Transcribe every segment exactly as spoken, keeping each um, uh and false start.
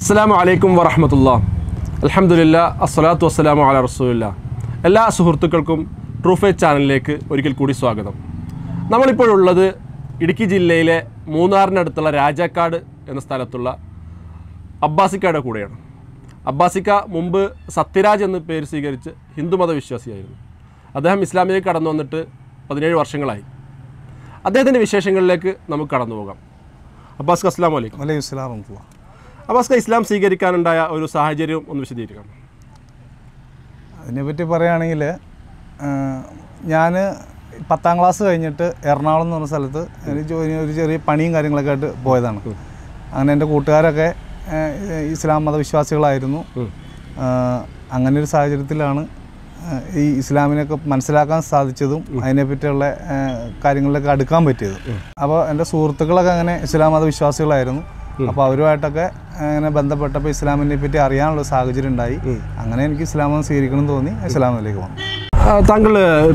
അസ്സലാമു അലൈക്കും വറഹ്മത്തുള്ളാഹി. അൽഹംദുലില്ലാഹ് അസ്സലാത്തു വസ്സലാമു അലാ റസൂലില്ലാഹ്. എല്ലാ സുഹൃത്തുക്കൾക്കും ട്രൂ ഫെയ്ത്ത് ചാനലിലേക്ക് ഒരിക്കൽ കൂടി സ്വാഗതം. നമ്മളിപ്പോഴുള്ളത് ഇടുക്കി ജില്ലയിലെ മൂന്നാറിനടുത്തുള്ള രാജാക്കാട് എന്ന സ്ഥലത്തുള്ള അബ്ബാസിക്കയുടെ കൂടെയാണ്. അബ്ബാസിക്ക മുമ്പ് സത്യരാജ് എന്ന പേര് സ്വീകരിച്ച് ഹിന്ദുമത വിശ്വാസിയായിരുന്നു. അദ്ദേഹം ഇസ്ലാമിലേക്ക് കടന്നു വന്നിട്ട് പതിനേഴ് വർഷങ്ങളായി. അദ്ദേഹത്തിൻ്റെ വിശേഷങ്ങളിലേക്ക് നമുക്ക് കടന്നു പോകാം. അബ്ബാസിക്ക അസ്സലാമു അലൈക്കും. വലൈക്കും സലാം വറഹ്മത്തുള്ളാഹി. അബ്ബാസിക്ക, ഇസ്ലാം സ്വീകരിക്കാനുണ്ടായ ഒരു സാഹചര്യം ഒന്ന് വിശദീകരിക്കണം. അതിനെപ്പറ്റി പറയുകയാണെങ്കിൽ ഞാൻ പത്താം ക്ലാസ് കഴിഞ്ഞിട്ട് എറണാകുളം എന്ന് പറഞ്ഞ സ്ഥലത്ത് ഒരു ജോലി ഒരു ചെറിയ പണിയും കാര്യങ്ങളൊക്കെ ആയിട്ട് പോയതാണ്. അങ്ങനെ എൻ്റെ കൂട്ടുകാരൊക്കെ ഇസ്ലാം മതവിശ്വാസികളായിരുന്നു. അങ്ങനെ ഒരു സാഹചര്യത്തിലാണ് ഈ ഇസ്ലാമിനൊക്കെ മനസ്സിലാക്കാൻ സാധിച്ചതും അതിനെപ്പറ്റിയുള്ള കാര്യങ്ങളിലൊക്കെ അടുക്കാൻ പറ്റിയത്. അപ്പോൾ എൻ്റെ സുഹൃത്തുക്കളൊക്കെ അങ്ങനെ ഇസ്ലാം മതവിശ്വാസികളായിരുന്നു. അപ്പോൾ അവരുമായിട്ടൊക്കെ അങ്ങനെ ബന്ധപ്പെട്ടപ്പോൾ ഇസ്ലാമിനെ പറ്റി അറിയാനുള്ള സാഹചര്യം ഉണ്ടായി. അങ്ങനെ എനിക്ക് ഇസ്ലാം മതം സ്വീകരിക്കണം തോന്നി ഇസ്ലാമിലേക്ക് വന്നു. താങ്കൾ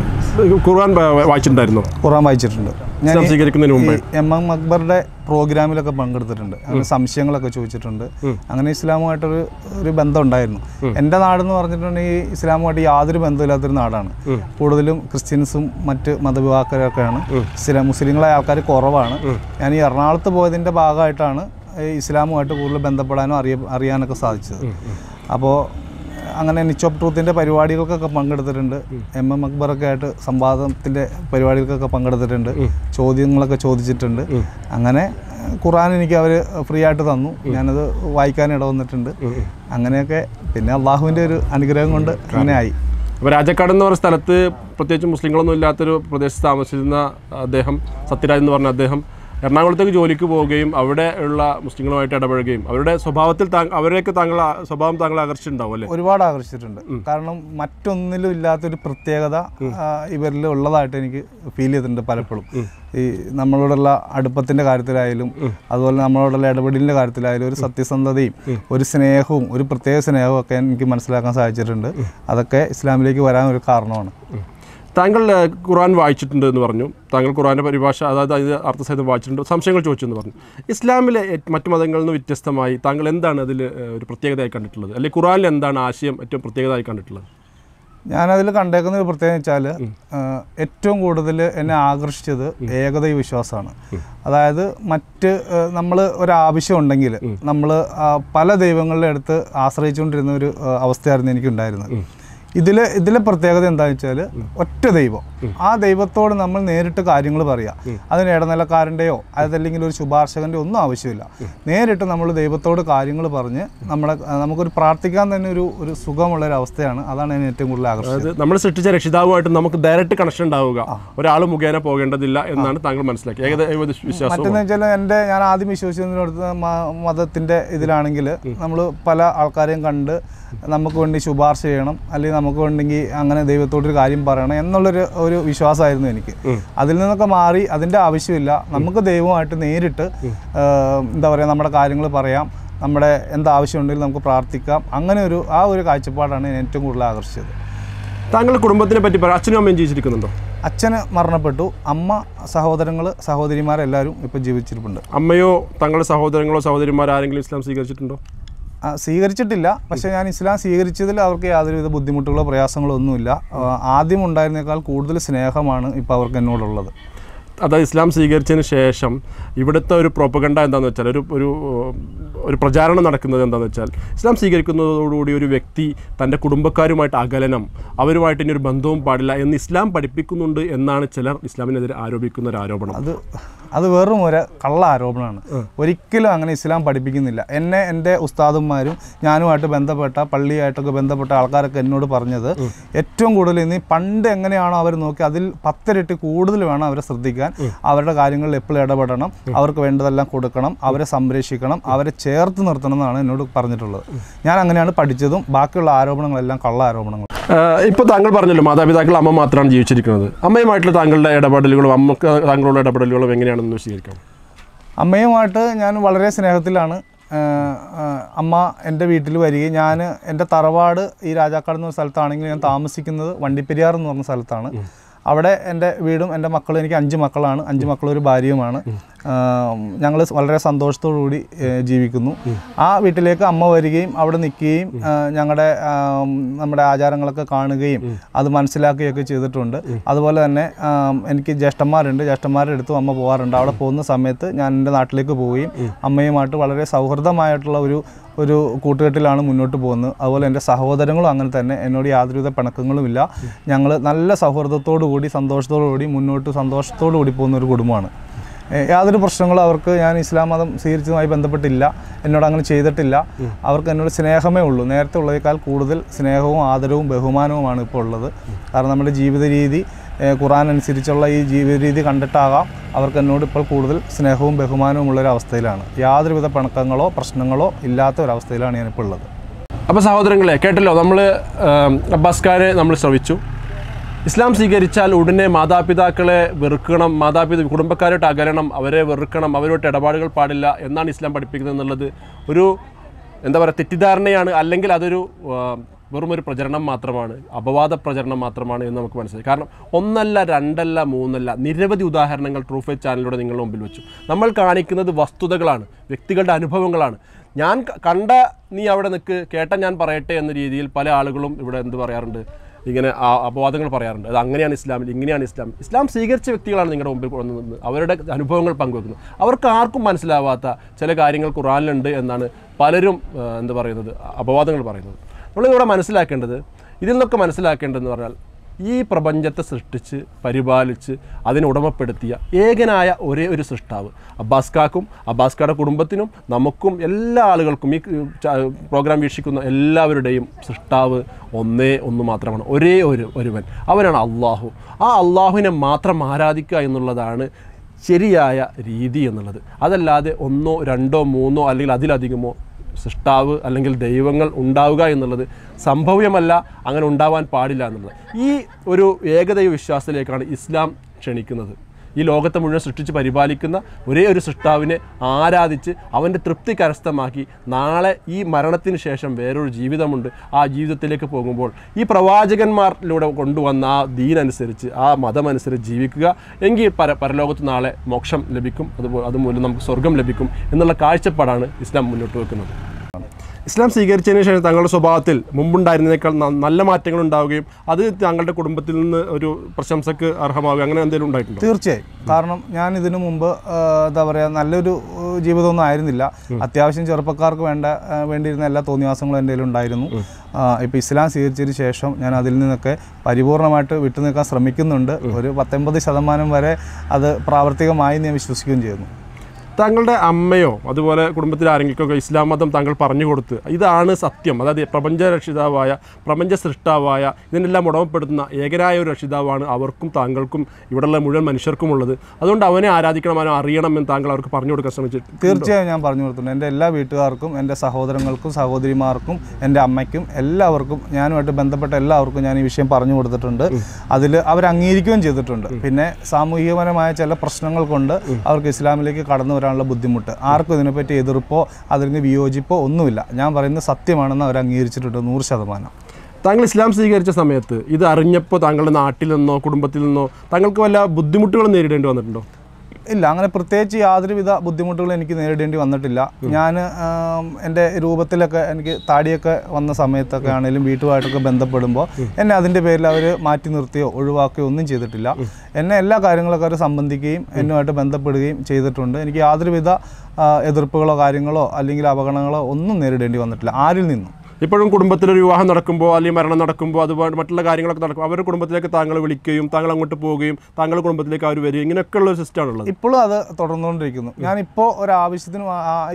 ഖുർആൻ വായിച്ചിട്ടുണ്ടായിരുന്നു? ഖുർആൻ വായിച്ചിട്ടുണ്ട്. ഞാൻ സ്വീകരിക്കുന്നതിന് മുമ്പ് എം എം അക്ബറുടെ പ്രോഗ്രാമിലൊക്കെ പങ്കെടുത്തിട്ടുണ്ട്. അങ്ങനെ സംശയങ്ങളൊക്കെ ചോദിച്ചിട്ടുണ്ട്. അങ്ങനെ ഇസ്ലാമുമായിട്ടൊരു ഒരു ബന്ധം ഉണ്ടായിരുന്നു. എൻ്റെ നാടെന്ന് പറഞ്ഞിട്ടുണ്ടെങ്കിൽ ഇസ്ലാമുമായിട്ട് യാതൊരു ബന്ധമില്ലാത്തൊരു നാടാണ്. കൂടുതലും ക്രിസ്ത്യൻസും മറ്റ് മതവിഭാഗക്കാരൊക്കെയാണ്. ഇസ്ലാം മുസ്ലിങ്ങളായ ആൾക്കാർ കുറവാണ്. ഞാൻ ഈ എറണാകുളത്ത് പോയതിൻ്റെ ഭാഗമായിട്ടാണ് ഇസ്ലാമുമായിട്ട് കൂടുതൽ ബന്ധപ്പെടാനും അറിയ അറിയാനൊക്കെ സാധിച്ചത്. അപ്പോൾ അങ്ങനെ നിച്ച് ഓഫ് ട്രൂത്തിൻ്റെ പരിപാടികൾക്കൊക്കെ പങ്കെടുത്തിട്ടുണ്ട്. എം എം അക്ബറൊക്കെ ആയിട്ട് സംവാദത്തിൻ്റെ പരിപാടികൾക്കൊക്കെ പങ്കെടുത്തിട്ടുണ്ട്. ചോദ്യങ്ങളൊക്കെ ചോദിച്ചിട്ടുണ്ട്. അങ്ങനെ ഖുർആൻ എനിക്ക് അവർ ഫ്രീ ആയിട്ട് തന്നു. ഞാനത് വായിക്കാൻ ഇടവന്നിട്ടുണ്ട്. അങ്ങനെയൊക്കെ പിന്നെ അള്ളാഹുവിൻ്റെ ഒരു അനുഗ്രഹം കൊണ്ട് അങ്ങനെ ആയി. അപ്പോൾ രാജാക്കാട് എന്ന് പറയുന്ന സ്ഥലത്ത് പ്രത്യേകിച്ച് മുസ്ലിങ്ങളൊന്നും ഇല്ലാത്തൊരു പ്രദേശത്ത് താമസിച്ചിരുന്ന അദ്ദേഹം, സത്യരാജ് എന്ന് പറഞ്ഞ അദ്ദേഹം എറണാകുളത്തേക്ക് ജോലിക്ക് പോവുകയും അവിടെ ഉള്ള മുസ്ലിങ്ങളുമായിട്ട് ഇടപഴകുകയും അവരുടെ സ്വഭാവത്തിൽ അവരെയൊക്കെ താങ്കൾ സ്വഭാവം താങ്കൾ ആകർഷിച്ചിട്ടുണ്ടാവും അല്ലേ? ഒരുപാട് ആകർഷിച്ചിട്ടുണ്ട്. കാരണം മറ്റൊന്നിലും ഇല്ലാത്തൊരു പ്രത്യേകത ഇവരിൽ ഉള്ളതായിട്ട് എനിക്ക് ഫീൽ ചെയ്തിട്ടുണ്ട് പലപ്പോഴും. ഈ നമ്മളോടുള്ള അടുപ്പത്തിൻ്റെ കാര്യത്തിലായാലും അതുപോലെ നമ്മളോടുള്ള ഇടപെടലിൻ്റെ കാര്യത്തിലായാലും ഒരു സത്യസന്ധതയും ഒരു സ്നേഹവും ഒരു പ്രത്യേക സ്നേഹവും ഒക്കെ എനിക്ക് മനസ്സിലാക്കാൻ സാധിച്ചിട്ടുണ്ട്. അതൊക്കെ ഇസ്ലാമിലേക്ക് വരാൻ ഒരു കാരണമാണ്. താങ്കൾ ഖുർആൻ വായിച്ചിട്ടുണ്ട് എന്ന് പറഞ്ഞു. താങ്കൾ ഖുർആൻ്റെ പരിഭാഷ, അതായത് അതിന് അർത്ഥസഹിതം വായിച്ചിട്ടുണ്ട്, സംശയങ്ങൾ ചോദിച്ചു എന്ന് പറഞ്ഞു. ഇസ്ലാമിലെ മറ്റു മതങ്ങളിൽ നിന്ന് വ്യത്യസ്തമായി താങ്കൾ എന്താണ് അതിൽ ഒരു പ്രത്യേകതയായി കണ്ടിട്ടുള്ളത്? അല്ലെങ്കിൽ ഖുർആനിൽ എന്താണ് ആശയം ഏറ്റവും പ്രത്യേകതയായി കണ്ടിട്ടുള്ളത്? ഞാനതിൽ കണ്ടേക്കുന്ന ഒരു പ്രത്യേകത വെച്ചാൽ ഏറ്റവും കൂടുതൽ എന്നെ ആകർഷിച്ചത് ഏകദൈവ വിശ്വാസമാണ്. അതായത് മറ്റ് നമ്മൾ ഒരാവശ്യം ഉണ്ടെങ്കിൽ നമ്മൾ പല ദൈവങ്ങളുടെ അടുത്ത് ആശ്രയിച്ചുകൊണ്ടിരുന്ന ഒരു അവസ്ഥയായിരുന്നു എനിക്കുണ്ടായിരുന്നത്. ഇതിൽ ഇതിലെ പ്രത്യേകത എന്താണെന്ന് വെച്ചാൽ ഒറ്റ ദൈവം, ആ ദൈവത്തോട് നമ്മൾ നേരിട്ട് കാര്യങ്ങൾ പറയുക. അതിന് ഇടനിലക്കാരൻ്റെയോ അതല്ലെങ്കിൽ ഒരു ശുപാർശകൻ്റെയോ ഒന്നും ആവശ്യമില്ല. നേരിട്ട് നമ്മൾ ദൈവത്തോട് കാര്യങ്ങൾ പറഞ്ഞ് നമ്മളെ നമുക്കൊരു പ്രാർത്ഥിക്കാൻ തന്നെ ഒരു ഒരു സുഖമുള്ളൊരു അവസ്ഥയാണ്. അതാണ് എന്നെ ഏറ്റവും കൂടുതൽ ആകർഷിച്ചത്. നമ്മൾ സൃഷ്ടിച്ച രക്ഷിതാവുമായിട്ട് നമുക്ക് ഡയറക്റ്റ് കണക്ഷൻ ഉണ്ടാവുക, ഒരാൾ മുഖേന പോകേണ്ടതില്ല എന്നാണ് താങ്കൾ മനസ്സിലാക്കി. വിശ്വാസം മറ്റെന്ന് വെച്ചാൽ എൻ്റെ ഞാൻ ആദ്യം വിശ്വസിച്ചിരുന്നിടത്ത് മതത്തിൻ്റെ ഇതിലാണെങ്കിൽ നമ്മൾ പല ആൾക്കാരെയും കണ്ട് നമുക്ക് വേണ്ടി ശുപാർശ ചെയ്യണം, അല്ലെങ്കിൽ നമുക്ക് വേണ്ടെങ്കിൽ അങ്ങനെ ദൈവത്തോടൊരു കാര്യം പറയണം എന്നുള്ളൊരു ഒരു വിശ്വാസമായിരുന്നു എനിക്ക്. അതിൽ നിന്നൊക്കെ മാറി അതിൻ്റെ ആവശ്യമില്ല, നമുക്ക് ദൈവമായിട്ട് നേരിട്ട് എന്താ പറയുക നമ്മുടെ കാര്യങ്ങൾ പറയാം, നമ്മുടെ എന്താവശ്യമുണ്ടെങ്കിലും നമുക്ക് പ്രാർത്ഥിക്കാം. അങ്ങനെ ഒരു ആ ഒരു കാഴ്ചപ്പാടാണ് ഏറ്റവും കൂടുതൽ ആകർഷിച്ചത്. താങ്കളുടെ കുടുംബത്തിനെ പറ്റി പറയാം. അച്ഛനും അമ്മയും ജീവിച്ചിരിക്കുന്നുണ്ടോ? അച്ഛന് മരണപ്പെട്ടു. അമ്മ, സഹോദരങ്ങൾ, സഹോദരിമാരെല്ലാവരും ഇപ്പോൾ ജീവിച്ചിരിപ്പുണ്ട്. അമ്മയോ താങ്കളുടെ സഹോദരങ്ങളോ സഹോദരിമാരോ ആരെങ്കിലും ഇസ്ലാം സ്വീകരിച്ചിട്ടുണ്ടോ? സ്വീകരിച്ചിട്ടില്ല. പക്ഷേ ഞാൻ ഇസ്ലാം സ്വീകരിച്ചതിൽ അവർക്ക് യാതൊരുവിധ ബുദ്ധിമുട്ടുകളോ പ്രയാസങ്ങളോ ഒന്നുമില്ല. ആദ്യം ഉണ്ടായിരുന്നേക്കാൾ കൂടുതൽ സ്നേഹമാണ് ഇപ്പോൾ അവർക്ക് എന്നോടുള്ളത്. അതായത് ഇസ്ലാം സ്വീകരിച്ചതിന് ശേഷം ഇവിടുത്തെ ഒരു പ്രോപ്പഗണ്ട എന്താണെന്ന് വെച്ചാൽ ഒരു ഒരു ഒരു പ്രചാരണം നടക്കുന്നത് എന്താണെന്ന് വെച്ചാൽ ഇസ്ലാം സ്വീകരിക്കുന്നതോടുകൂടി ഒരു വ്യക്തി തൻ്റെ കുടുംബക്കാരുമായിട്ട് അകലനം, അവരുമായിട്ട് ഇനി ഒരു ബന്ധവും പാടില്ല എന്ന് ഇസ്ലാം പഠിപ്പിക്കുന്നുണ്ട് എന്നാണ് ചിലർ ഇസ്ലാമിനെതിരെ ആരോപിക്കുന്ന ഒരു ആരോപണം. അത് അത് വെറും ഒരു കള്ള ആരോപണമാണ്. ഒരിക്കലും അങ്ങനെ ഇസ്ലാം പഠിപ്പിക്കുന്നില്ല. എന്നെ എൻ്റെ ഉസ്താദന്മാരും ഞാനുമായിട്ട് ബന്ധപ്പെട്ട പള്ളിയായിട്ടൊക്കെ ബന്ധപ്പെട്ട ആൾക്കാരൊക്കെ എന്നോട് പറഞ്ഞത് ഏറ്റവും കൂടുതൽ ഇനി പണ്ട് എങ്ങനെയാണോ അവർ നോക്കി അതിൽ പത്തിരട്ടി കൂടുതൽ വേണം അവരെ ശ്രദ്ധിക്കാൻ. അവരുടെ കാര്യങ്ങളിൽ എപ്പോഴും ഇടപെടണം, അവർക്ക് വേണ്ടതെല്ലാം കൊടുക്കണം, അവരെ സംരക്ഷിക്കണം, അവരെ ചേർത്ത് നിർത്തണം എന്നാണ് എന്നോട് പറഞ്ഞിട്ടുള്ളത്. ഞാൻ അങ്ങനെയാണ് പഠിച്ചതും. ബാക്കിയുള്ള ആരോപണങ്ങളെല്ലാം കള്ള ആരോപണങ്ങൾ. ഇപ്പോൾ താങ്കൾ പറഞ്ഞല്ലോ മാതാപിതാക്കൾ അമ്മ മാത്രമാണ് ജീവിച്ചിരിക്കുന്നത്. അമ്മയുമായിട്ടുള്ള താങ്കളുടെ ഇടപെടലുകളും അമ്മക്ക് താങ്കളുടെ ഇടപെടലുകളും എങ്ങനെയാണെന്ന് വിശദീകരിക്കാം. അമ്മയുമായിട്ട് ഞാൻ വളരെ സ്നേഹത്തിലാണ്. അമ്മ എൻ്റെ വീട്ടിൽ വരികയും ഞാൻ എൻ്റെ തറവാട് ഈ രാജാക്കാട് എന്ന സ്ഥലത്താണെങ്കിൽ ഞാൻ താമസിക്കുന്നത് വണ്ടിപ്പെരിയാർ എന്ന് പറഞ്ഞ സ്ഥലത്താണ്. അവിടെ എൻ്റെ വീടും എൻ്റെ മക്കളും, എനിക്ക് അഞ്ച് മക്കളാണ്, അഞ്ച് മക്കളും ഒരു ഭാര്യയുമാണ്. ഞങ്ങൾ വളരെ സന്തോഷത്തോടു കൂടി ജീവിക്കുന്നു. ആ വീട്ടിലേക്ക് അമ്മ വരികയും അവിടെ നിൽക്കുകയും ഞങ്ങളുടെ നമ്മുടെ ആചാരങ്ങളൊക്കെ കാണുകയും അത് മനസ്സിലാക്കുകയൊക്കെ ചെയ്തിട്ടുണ്ട്. അതുപോലെ തന്നെ എനിക്ക് ജ്യേഷ്ഠന്മാരുണ്ട്, ജ്യേഷ്ഠന്മാരുടെ അടുത്തും അമ്മ പോകാറുണ്ട്. അവിടെ പോകുന്ന സമയത്ത് ഞാൻ എൻ്റെ നാട്ടിലേക്ക് പോവുകയും അമ്മയുമായിട്ട് വളരെ സൗഹൃദമായിട്ടുള്ള ഒരു ഒരു കൂട്ടുകെട്ടിലാണ് മുന്നോട്ട് പോകുന്നത്. അതുപോലെ എൻ്റെ സഹോദരങ്ങളും അങ്ങനെ തന്നെ, എന്നോട് യാതൊരുവിധ പിണക്കങ്ങളുമില്ല. ഞങ്ങൾ നല്ല സൗഹൃദത്തോടു കൂടി സന്തോഷത്തോടു കൂടി മുന്നോട്ട് സന്തോഷത്തോടു കൂടി പോകുന്ന ഒരു കുടുംബമാണ്. യാതൊരു പ്രശ്നങ്ങളും അവർക്ക് ഞാൻ ഇസ്ലാം മതം സ്വീകരിച്ചതുമായി ബന്ധപ്പെട്ടില്ല, എന്നോട് അങ്ങനെ ചെയ്തിട്ടില്ല. അവർക്ക് എന്നോട് സ്നേഹമേ ഉള്ളൂ. നേരത്തെ ഉള്ളതിനേക്കാൾ കൂടുതൽ സ്നേഹവും ആദരവും ബഹുമാനവുമാണ് ഇപ്പോൾ ഉള്ളത്. കാരണം നമ്മുടെ ജീവിത രീതി ഖുർആൻ അനുസരിച്ചുള്ള ഈ ജീവിത രീതി കണ്ടിട്ടാകാം അവർക്ക് എന്നോട് ഇപ്പോൾ കൂടുതൽ സ്നേഹവും ബഹുമാനവും ഉള്ളൊരു അവസ്ഥയിലാണ്. യാതൊരുവിധ പിണക്കങ്ങളോ പ്രശ്നങ്ങളോ ഇല്ലാത്ത ഒരവസ്ഥയിലാണ് ഞാനിപ്പോൾ ഉള്ളത്. അപ്പോൾ സഹോദരങ്ങളെ കേട്ടല്ലോ, നമ്മൾ അബ്ബാസ്കാരെ നമ്മൾ ശ്രവിച്ചു. ഇസ്ലാം സ്വീകരിച്ചാൽ ഉടനെ മാതാപിതാക്കളെ വെറുക്കണം, മാതാപിതാ കുടുംബക്കാരോട്ട് അകലണം, അവരെ വെറുക്കണം, അവരോട്ട് ഇടപാടുകൾ പാടില്ല എന്നാണ് ഇസ്ലാം പഠിപ്പിക്കുന്നത് എന്നുള്ളത് ഒരു എന്താ പറയുക തെറ്റിദ്ധാരണയാണ്. അല്ലെങ്കിൽ അതൊരു വെറും ഒരു പ്രചരണം മാത്രമാണ്, അപവാദ പ്രചരണം മാത്രമാണ് എന്ന് നമുക്ക് മനസ്സിലായി. കാരണം ഒന്നല്ല രണ്ടല്ല മൂന്നല്ല നിരവധി ഉദാഹരണങ്ങൾ ട്രൂ ഫെയ്ത്ത് ചാനലിലൂടെ നിങ്ങളുടെ മുമ്പിൽ വെച്ചു. നമ്മൾ കാണിക്കുന്നത് വസ്തുതകളാണ്, വ്യക്തികളുടെ അനുഭവങ്ങളാണ്. ഞാൻ കണ്ട നീ അവിടെ നിൽക്ക്, കേട്ട ഞാൻ പറയട്ടെ എന്ന രീതിയിൽ പല ആളുകളും ഇവിടെ എന്ത് പറയാറുണ്ട്, ഇങ്ങനെ അപവാദങ്ങൾ പറയാറുണ്ട്. അത് അങ്ങനെയാണ് ഇസ്ലാമിൽ, ഇങ്ങനെയാണ് ഇസ്ലാം. ഇസ്ലാം സ്വീകരിച്ച വ്യക്തികളാണ് നിങ്ങളുടെ മുമ്പിൽ കൊണ്ടുവന്ന് അവരുടെ അനുഭവങ്ങൾ പങ്കുവെക്കുന്നത്. അവർക്ക് ആർക്കും മനസ്സിലാവാത്ത ചില കാര്യങ്ങൾ ഖുർആനിലുണ്ട് എന്നാണ് പലരും എന്ത് പറയുന്നത്, അപവാദങ്ങൾ പറയുന്നത്. നമ്മളിവിടെ മനസ്സിലാക്കേണ്ടത്, ഇതിൽ നിന്നൊക്കെ മനസ്സിലാക്കേണ്ടതെന്ന് പറഞ്ഞാൽ ഈ പ്രപഞ്ചത്തെ സൃഷ്ടിച്ച് പരിപാലിച്ച് അതിനെ ഉടമപ്പെടുത്തിയ ഏകനായ ഒരേ ഒരു സൃഷ്ടാവ് അബ്ബാസ്കാക്കും അബ്ബാസ്കാരുടെ കുടുംബത്തിനും നമുക്കും എല്ലാ ആളുകൾക്കും ഈ പ്രോഗ്രാം വീക്ഷിക്കുന്ന എല്ലാവരുടെയും സൃഷ്ടാവ് ഒന്നേ ഒന്ന് മാത്രമാണ്, ഒരേ ഒരു ഒരുവൻ, അവനാണ് അള്ളാഹു. ആ അള്ളാഹുവിനെ മാത്രം ആരാധിക്കുക എന്നുള്ളതാണ് ശരിയായ രീതി എന്നുള്ളത്. അതല്ലാതെ ഒന്നോ രണ്ടോ മൂന്നോ അല്ലെങ്കിൽ അതിലധികമോ സൃഷ്ടാവ് അല്ലെങ്കിൽ ദൈവങ്ങൾ ഉണ്ടാവുക എന്നുള്ളത് സംഭവ്യമല്ല, അങ്ങനെ ഉണ്ടാവാൻ പാടില്ല എന്നുള്ളത്. ഈ ഒരു ഏകദൈവ വിശ്വാസത്തിലേക്കാണ് ഇസ്ലാം ക്ഷണിക്കുന്നത്. ഈ ലോകത്തെ മുഴുവൻ സൃഷ്ടിച്ച് പരിപാലിക്കുന്ന ഒരേ ഒരു സൃഷ്ടാവിനെ ആരാധിച്ച് അവൻ്റെ തൃപ്തി കരസ്ഥമാക്കി നാളെ ഈ മരണത്തിന് ശേഷം വേറൊരു ജീവിതമുണ്ട്, ആ ജീവിതത്തിലേക്ക് പോകുമ്പോൾ ഈ പ്രവാചകന്മാരിലൂടെ കൊണ്ടുവന്ന ആ ദീനനുസരിച്ച് ആ മതമനുസരിച്ച് ജീവിക്കുക എങ്കിൽ പര പരലോകത്ത് നാളെ മോക്ഷം ലഭിക്കും, അതുപോലെ അതുമൂലം നമുക്ക് സ്വർഗം ലഭിക്കും എന്നുള്ള കാഴ്ചപ്പാടാണ് ഇസ്ലാം മുന്നോട്ട് വെക്കുന്നത്. ഇസ്ലാം സ്വീകരിച്ചതിന് ശേഷം തങ്ങളുടെ സ്വഭാവത്തിൽ മുമ്പുണ്ടായിരുന്നതിനേക്കാൾ നല്ല മാറ്റങ്ങൾ ഉണ്ടാവുകയും അത് താങ്കളുടെ കുടുംബത്തിൽ നിന്ന് ഒരു പ്രശംസക്ക് അർഹമാവുക അങ്ങനെ എന്തെങ്കിലും ഉണ്ടായിട്ടുണ്ടോ? തീർച്ചയായും. കാരണം ഞാൻ ഇതിനു മുമ്പ് എന്താ പറയുക നല്ലൊരു ജീവിതമൊന്നും ആയിരുന്നില്ല. അത്യാവശ്യം ചെറുപ്പക്കാർക്ക് വേണ്ട വേണ്ടിയിരുന്ന എല്ലാ തോന്നിവാസങ്ങളും എൻ്റെ ഉണ്ടായിരുന്നു. ഇപ്പോൾ ഇസ്ലാം സ്വീകരിച്ചതിന് ശേഷം ഞാൻ അതിൽ നിന്നൊക്കെ പരിപൂർണമായിട്ട് വിട്ടുനിൽക്കാൻ ശ്രമിക്കുന്നുണ്ട്. ഒരു പത്തൊമ്പത് ശതമാനം വരെ അത് പ്രാവർത്തികമായി ഞാൻ വിശ്വസിക്കുകയും ചെയ്യുന്നു. താങ്കളുടെ അമ്മയോ അതുപോലെ കുടുംബത്തിലെ ആരെങ്കിലുമൊക്കെ ഇസ്ലാം മതം താങ്കൾ പറഞ്ഞു കൊടുത്ത് ഇതാണ് സത്യം, അതായത് പ്രപഞ്ച രക്ഷിതാവായ പ്രപഞ്ച സൃഷ്ടാവായ ഇതിനെല്ലാം ഉടമപ്പെടുത്തുന്ന ഏകനായ ഒരു രക്ഷിതാവാണ് അവർക്കും താങ്കൾക്കും ഇവിടെയുള്ള മുഴുവൻ മനുഷ്യർക്കുമുള്ളത്, അതുകൊണ്ട് അവനെ ആരാധിക്കണം, അവനെ അറിയണമെന്ന് താങ്കൾ അവർക്ക് പറഞ്ഞു കൊടുക്കാൻ ശ്രമിച്ചിട്ട്? തീർച്ചയായും ഞാൻ പറഞ്ഞു കൊടുത്തിട്ടുണ്ട്. എൻ്റെ എല്ലാ വീട്ടുകാർക്കും, എൻ്റെ സഹോദരങ്ങൾക്കും സഹോദരിമാർക്കും എൻ്റെ അമ്മയ്ക്കും എല്ലാവർക്കും, ഞാനുമായിട്ട് ബന്ധപ്പെട്ട എല്ലാവർക്കും ഞാൻ ഈ വിഷയം പറഞ്ഞു കൊടുത്തിട്ടുണ്ട്. അതിൽ അവർ അംഗീകരിക്കുകയും ചെയ്തിട്ടുണ്ട്. പിന്നെ സാമൂഹികപരമായ ചില പ്രശ്നങ്ങൾ കൊണ്ട് അവർക്ക് ഇസ്ലാമിലേക്ക് കടന്നു വരാനുള്ള ബുദ്ധിമുട്ട്, ആർക്കും ഇതിനെപ്പറ്റി എതിർപ്പോ അതിന് വിയോജിപ്പോ ഒന്നുമില്ല. ഞാൻ പറയുന്നത് സത്യമാണെന്ന് അവർ അംഗീകരിച്ചിട്ടുണ്ട് നൂറ് ശതമാനം. താങ്കൾ ഇസ്ലാം സ്വീകരിച്ച സമയത്ത് ഇത് അറിഞ്ഞപ്പോൾ താങ്കളുടെ നാട്ടിൽ നിന്നോ കുടുംബത്തിൽ നിന്നോ താങ്കൾക്ക് വല്ല ബുദ്ധിമുട്ടുകൾ നേരിടേണ്ടി വന്നിട്ടുണ്ടോ? ഇല്ല, അങ്ങനെ പ്രത്യേകിച്ച് യാതൊരുവിധ ബുദ്ധിമുട്ടുകളും എനിക്ക് നേരിടേണ്ടി വന്നിട്ടില്ല. ഞാൻ എൻ്റെ രൂപത്തിലൊക്കെ എനിക്ക് താടിയൊക്കെ വന്ന സമയത്തൊക്കെ ആണെങ്കിലും വീട്ടുമായിട്ടൊക്കെ ബന്ധപ്പെടുമ്പോൾ എന്നെ അതിൻ്റെ പേരിൽ അവർ മാറ്റി നിർത്തിയോ ഒഴിവാക്കുകയോ ഒന്നും ചെയ്തിട്ടില്ല. എന്നെ എല്ലാ കാര്യങ്ങളൊക്കെ അവർ സംബന്ധിക്കുകയും എന്നുമായിട്ട് ബന്ധപ്പെടുകയും ചെയ്തിട്ടുണ്ട്. എനിക്ക് യാതൊരുവിധ എതിർപ്പുകളോ കാര്യങ്ങളോ അല്ലെങ്കിൽ അപകടങ്ങളോ ഒന്നും നേരിടേണ്ടി വന്നിട്ടില്ല ആരിൽ നിന്നും. ഇപ്പോഴും കുടുംബത്തിലൊരു വിവാഹം നടക്കുമ്പോൾ അല്ലെങ്കിൽ മരണം നടക്കുമ്പോൾ അതുപോലെ മറ്റുള്ള കാര്യങ്ങളൊക്കെ നടക്കും, അവരുടെ കുടുംബത്തിലേക്ക് താങ്കൾ വിളിക്കുകയും താങ്കൾ അങ്ങോട്ട് പോവുകയും താങ്കളുടെ കുടുംബത്തിലേക്ക് അവർ വരികയും ഇങ്ങനെയൊക്കെയുള്ള ഒരു സിസ്റ്റമാണുള്ളത്. ഇപ്പോഴും അത് തുടർന്നുകൊണ്ടിരിക്കുന്നു. ഞാനിപ്പോൾ ഒരാവശ്യത്തിന്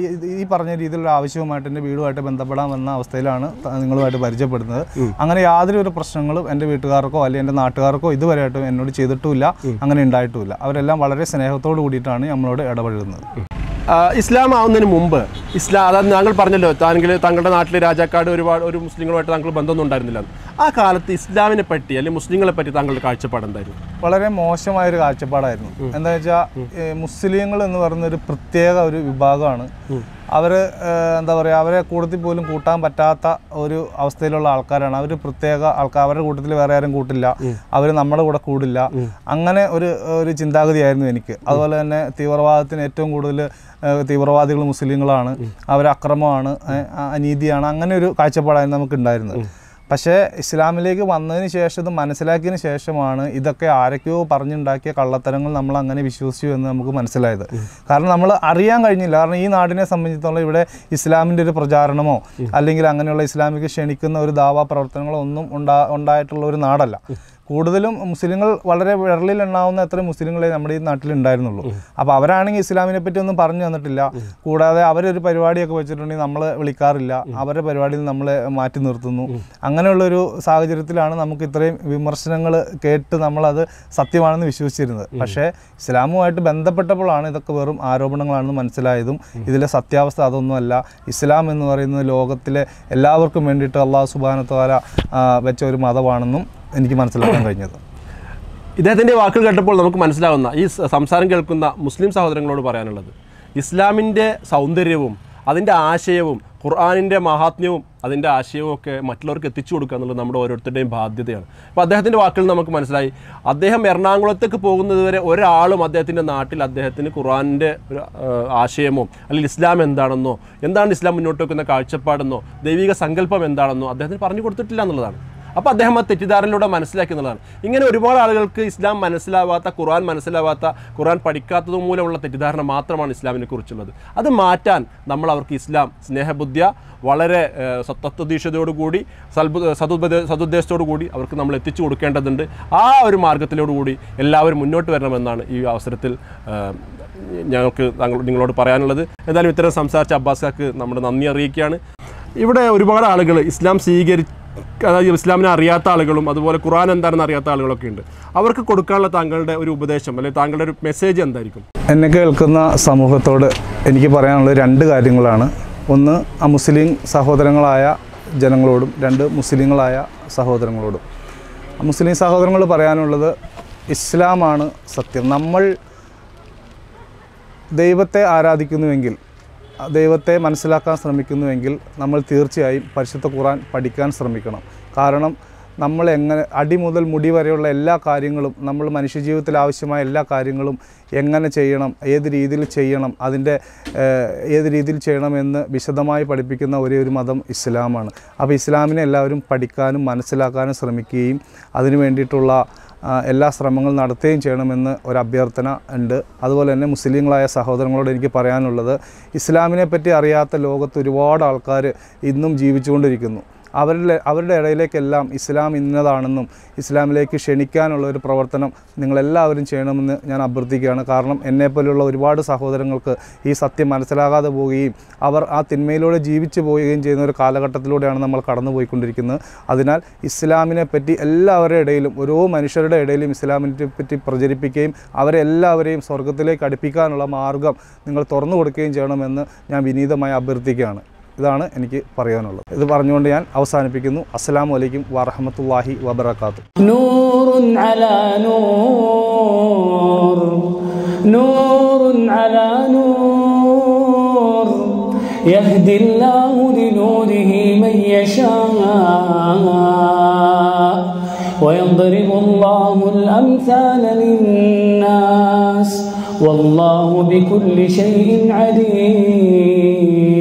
ഈ പറഞ്ഞ രീതിയിലുള്ള ആവശ്യവുമായിട്ട് എൻ്റെ വീടുമായിട്ട് ബന്ധപ്പെടാൻ വന്ന അവസ്ഥയിലാണ് നിങ്ങളുമായിട്ട് പരിചയപ്പെടുന്നത്. അങ്ങനെ യാതൊരു ഒരു പ്രശ്നങ്ങളും എൻ്റെ വീട്ടുകാർക്കോ അല്ലെങ്കിൽ എൻ്റെ നാട്ടുകാർക്കോ ഇതുവരെയായിട്ടും എന്നോട് ചെയ്തിട്ടുമില്ല, അങ്ങനെ ഉണ്ടായിട്ടുമില്ല. അവരെല്ലാം വളരെ സ്നേഹത്തോടു കൂടിയിട്ടാണ് നമ്മളോട് ഇടപെടുന്നത്. ഇസ്ലാം ആവുന്നതിന് മുമ്പ് ഇസ്ലാം, അതായത് താങ്കൾ പറഞ്ഞല്ലോ താങ്കൾ താങ്കളുടെ നാട്ടിലെ രാജാക്കാട് ഒരുപാട് ഒരു മുസ്ലിങ്ങളുമായിട്ട് താങ്കൾ ബന്ധമൊന്നും ഉണ്ടായിരുന്നില്ല. ആ കാലത്ത് ഇസ്ലാമിനെ പറ്റി അല്ലെങ്കിൽ മുസ്ലിങ്ങളെ പറ്റി താങ്കളുടെ കാഴ്ചപ്പാട് എന്തായിരുന്നു? വളരെ മോശമായൊരു കാഴ്ചപ്പാടായിരുന്നു. എന്താ വെച്ചാൽ മുസ്ലിങ്ങൾ എന്ന് പറയുന്ന ഒരു പ്രത്യേക ഒരു വിഭാഗമാണ്. അവർ എന്താ പറയുക, അവരെ കൂട്ടത്തിൽ പോലും കൂട്ടാൻ പറ്റാത്ത ഒരു അവസ്ഥയിലുള്ള ആൾക്കാരാണ്. അവർ പ്രത്യേക ആൾക്കാർ, അവരുടെ കൂട്ടത്തിൽ വേറെ ആരും കൂട്ടില്ല, അവർ നമ്മുടെ കൂടെ കൂടില്ല, അങ്ങനെ ഒരു ഒരു ചിന്താഗതിയായിരുന്നു എനിക്ക്. അതുപോലെ തന്നെ തീവ്രവാദത്തിന് ഏറ്റവും കൂടുതൽ തീവ്രവാദികൾ മുസ്ലിങ്ങളാണ്, അവർ അക്രമമാണ്, അനീതിയാണ്, അങ്ങനെ ഒരു കാഴ്ചപ്പാടായിരുന്നു നമുക്കുണ്ടായിരുന്നത്. പക്ഷേ ഇസ്ലാമിലേക്ക് വന്നതിന് ശേഷം, ഇത് മനസ്സിലാക്കിയതിന് ശേഷമാണ് ഇതൊക്കെ ആരൊക്കെയോ പറഞ്ഞുണ്ടാക്കിയ കള്ളത്തരങ്ങൾ നമ്മൾ അങ്ങനെ വിശ്വസിച്ചു എന്ന് നമുക്ക് മനസ്സിലായത്. കാരണം നമ്മൾ അറിയാൻ കഴിഞ്ഞില്ല. കാരണം ഈ നാടിനെ സംബന്ധിച്ചിടത്തോളം ഇവിടെ ഇസ്ലാമിൻ്റെ ഒരു പ്രചാരണമോ അല്ലെങ്കിൽ അങ്ങനെയുള്ള ഇസ്ലാമിക്ക് ക്ഷണിക്കുന്ന ഒരു ദാവാ പ്രവർത്തനങ്ങളോ ഒന്നും ഉണ്ടാ ഉണ്ടായിട്ടുള്ള ഒരു നാടല്ല. കൂടുതലും മുസ്ലിങ്ങൾ വളരെ വിരലിൽ എണ്ണാവുന്ന എത്ര മുസ്ലിങ്ങളെ നമ്മുടെ ഈ നാട്ടിലുണ്ടായിരുന്നുള്ളൂ. അപ്പോൾ അവരാണെങ്കിൽ ഇസ്ലാമിനെ പറ്റി ഒന്നും പറഞ്ഞു തന്നിട്ടില്ല. കൂടാതെ അവരൊരു പരിപാടിയൊക്കെ വെച്ചിട്ടുണ്ടെങ്കിൽ നമ്മളെ വിളിക്കാറില്ല, അവരുടെ പരിപാടിയിൽ നമ്മളെ മാറ്റി നിർത്തുന്നു. അങ്ങനെയുള്ളൊരു സാഹചര്യത്തിലാണ് നമുക്ക് ഇത്രയും വിമർശനങ്ങൾ കേട്ട് നമ്മളത് സത്യമാണെന്ന് വിശ്വസിച്ചിരുന്നത്. പക്ഷേ ഇസ്ലാമുമായിട്ട് ബന്ധപ്പെട്ടപ്പോഴാണ് ഇതൊക്കെ വെറും ആരോപണങ്ങളാണെന്ന് മനസ്സിലായതും ഇതിലെ സത്യാവസ്ഥ അതൊന്നുമല്ല. ഇസ്ലാം എന്ന് പറയുന്നത് ലോകത്തിലെ എല്ലാവർക്കും വേണ്ടിയിട്ട് അള്ളാഹു സുബ്ഹാനഹു വ തആല വെച്ച ഒരു മതമാണെന്നും എനിക്ക് മനസ്സിലാക്കാൻ കഴിഞ്ഞത്. ഇദ്ദേഹത്തിൻ്റെ വാക്കുകൾ കേട്ടപ്പോൾ നമുക്ക് മനസ്സിലാവുന്ന, ഈ സംസാരം കേൾക്കുന്ന മുസ്ലിം സഹോദരങ്ങളോട് പറയാനുള്ളത്, ഇസ്ലാമിൻ്റെ സൗന്ദര്യവും അതിൻ്റെ ആശയവും ഖുർആനിൻ്റെ മഹാത്മ്യവും അതിൻ്റെ ആശയവും ഒക്കെ മറ്റുള്ളവർക്ക് എത്തിച്ചു കൊടുക്കുക എന്നുള്ളത് നമ്മുടെ ഓരോരുത്തരുടെയും ബാധ്യതയാണ്. അപ്പോൾ അദ്ദേഹത്തിൻ്റെ വാക്കുകൾ നമുക്ക് മനസ്സിലായി, അദ്ദേഹം എറണാകുളത്തേക്ക് പോകുന്നത് വരെ ഒരാളും അദ്ദേഹത്തിൻ്റെ നാട്ടിൽ അദ്ദേഹത്തിന് ഖുർആനിൻ്റെ ഒരു ആശയമോ അല്ലെങ്കിൽ ഇസ്ലാം എന്താണെന്നോ, എന്താണ് ഇസ്ലാം മുന്നോട്ട് വെക്കുന്ന കാഴ്ചപ്പാടെന്നോ ദൈവിക സങ്കല്പം എന്താണെന്നോ അദ്ദേഹത്തിന് പറഞ്ഞു കൊടുത്തിട്ടില്ല എന്നുള്ളതാണ്. അപ്പോൾ അദ്ദേഹം ആ തെറ്റിദ്ധാരണയിലൂടെ മനസ്സിലാക്കി എന്നുള്ളതാണ്. ഇങ്ങനെ ഒരുപാട് ആളുകൾക്ക് ഇസ്ലാം മനസ്സിലാവാത്ത, ഖുർആൻ മനസ്സിലാവാത്ത, ഖുർആൻ പഠിക്കാത്തത് മൂലമുള്ള തെറ്റിദ്ധാരണ മാത്രമാണ് ഇസ്ലാമിനെ കുറിച്ചുള്ളത്. അത് മാറ്റാൻ നമ്മൾ അവർക്ക് ഇസ്ലാം സ്നേഹബുദ്ധിയ വളരെ തത്വദീക്ഷതയോടുകൂടി സൽബു സതുദ്ദേശ സതുദ്ദേശത്തോടു കൂടി അവർക്ക് നമ്മൾ എത്തിച്ചു കൊടുക്കേണ്ടതുണ്ട്. ആ ഒരു മാർഗത്തിലോടുകൂടി എല്ലാവരും മുന്നോട്ട് വരണമെന്നാണ് ഈ അവസരത്തിൽ ഞങ്ങൾക്ക് നിങ്ങളോട് പറയാനുള്ളത്. എന്തായാലും ഇത്തരം സംസാരിച്ച അബ്ബാസ്ക്ക് നമ്മുടെ നന്ദി അറിയിക്കുകയാണ്. ഇവിടെ ഒരുപാട് ആളുകൾ ഇസ്ലാം സ്വീകരിച്ച്, അതായത് ഇസ്ലാമിനെ അറിയാത്ത ആളുകളും അതുപോലെ ഖുർആൻ എന്താണെന്ന് അറിയാത്ത ആളുകളൊക്കെ ഉണ്ട്. അവർക്ക് കൊടുക്കാനുള്ള താങ്കളുടെ ഒരു ഉപദേശം അല്ലെങ്കിൽ താങ്കളുടെ ഒരു മെസ്സേജ് എന്തായിരിക്കും? എന്നെ കേൾക്കുന്ന സമൂഹത്തോട് എനിക്ക് പറയാനുള്ളത് രണ്ട് കാര്യങ്ങളാണ്. ഒന്ന് അമുസ്ലിം സഹോദരങ്ങളായ ജനങ്ങളോടും, രണ്ട് മുസ്ലിങ്ങളായ സഹോദരങ്ങളോടും. മുസ്ലിം സഹോദരങ്ങൾ പറയാനുള്ളത്, ഇസ്ലാമാണ് സത്യം. നമ്മൾ ദൈവത്തെ ആരാധിക്കുന്നുവെങ്കിൽ, ദൈവത്തെ മനസ്സിലാക്കാൻ ശ്രമിക്കുന്നുവെങ്കിൽ നമ്മൾ തീർച്ചയായും പരിശുദ്ധ ഖുർആൻ പഠിക്കാൻ ശ്രമിക്കണം. കാരണം നമ്മൾ എങ്ങനെ അടി മുതൽ മുടി വരെയുള്ള എല്ലാ കാര്യങ്ങളും, നമ്മൾ മനുഷ്യജീവിതത്തിൽ ആവശ്യമായ എല്ലാ കാര്യങ്ങളും എങ്ങനെ ചെയ്യണം, ഏത് രീതിയിൽ ചെയ്യണം, അതിൻ്റെ ഏത് രീതിയിൽ ചെയ്യണമെന്ന് വിശദമായി പഠിപ്പിക്കുന്ന ഒരേ ഒരു മതം ഇസ്ലാമാണ്. അപ്പോൾ ഇസ്ലാമിനെ എല്ലാവരും പഠിക്കാനും മനസ്സിലാക്കാനും ശ്രമിക്കുകയും അതിനു വേണ്ടിയിട്ടുള്ള എല്ലാ ശ്രമങ്ങളും നടത്തുകയും ചെയ്യണമെന്ന് ഒരു അഭ്യർത്ഥന ഉണ്ട്. അതുപോലെ തന്നെ മുസ്ലിങ്ങളായ സഹോദരങ്ങളോട് എനിക്ക് പറയാനുള്ളത്, ഇസ്ലാമിനെ പറ്റി അറിയാത്ത ലോകത്ത് ഒരുപാട് ആൾക്കാർ ഇന്നും ജീവിച്ചുകൊണ്ടിരിക്കുന്നു. അവരുടെ അവരുടെ ഇടയിലേക്കെല്ലാം ഇസ്ലാം ഇന്നതാണെന്നും ഇസ്ലാമിലേക്ക് ക്ഷണിക്കാനുള്ള ഒരു പ്രവർത്തനം നിങ്ങളെല്ലാവരും ചെയ്യണമെന്ന് ഞാൻ അഭ്യർത്ഥിക്കുകയാണ്. കാരണം എന്നെപ്പോലുള്ള ഒരുപാട് സഹോദരങ്ങൾക്ക് ഈ സത്യം മനസ്സിലാകാതെ പോവുകയും അവർ ആ തിന്മയിലൂടെ ജീവിച്ചു പോവുകയും ചെയ്യുന്ന ഒരു കാലഘട്ടത്തിലൂടെയാണ് നമ്മൾ കടന്നു പോയിക്കൊണ്ടിരിക്കുന്നത്. അതിനാൽ ഇസ്ലാമിനെ പറ്റി എല്ലാവരുടെ ഇടയിലും, ഓരോ മനുഷ്യരുടെ ഇടയിലും ഇസ്ലാമിനെ പറ്റി പ്രചരിപ്പിക്കുകയും അവരെ എല്ലാവരെയും സ്വർഗത്തിലേക്ക് അടുപ്പിക്കാനുള്ള മാർഗം നിങ്ങൾ തുറന്നു കൊടുക്കുകയും ചെയ്യണമെന്ന് ഞാൻ വിനീതമായി അഭ്യർത്ഥിക്കുകയാണ്. ഇതാണ് എനിക്ക് പറയാനുള്ളത്. ഇത് പറഞ്ഞുകൊണ്ട് ഞാൻ അവസാനിപ്പിക്കുന്നു. അസ്സലാമു അലൈക്കും വറഹ്മത്തുള്ളാഹി വബറകാതുഹു. നൂറുൻ അലാ നൂർ, നൂറുൻ അലാ നൂർ, യഹ്ദില്ലാഹു ലിനൂരിഹി മൻ യശാ വയദ്രിബുല്ലാഹുൽ അംസാല ലിന്നാസ് വല്ലാഹു ബികുല്ലി ശൈഇൻ അലീം.